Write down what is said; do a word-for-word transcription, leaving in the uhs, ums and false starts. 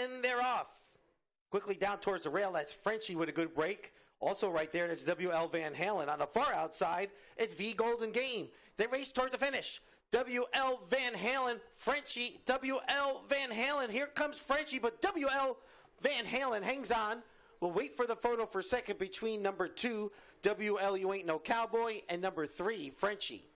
And they're off. Quickly down towards the rail, that's Frenchie with a good break. Also right there, that's W L Van Halen. On the far outside, it's V Golden Game. They race toward the finish. W L Van Halen, Frenchie, W L Van Halen. Here comes Frenchie, but W L Van Halen hangs on. We'll wait for the photo for second between number two, W L You Ain't No Cowboy, and number three, Frenchie.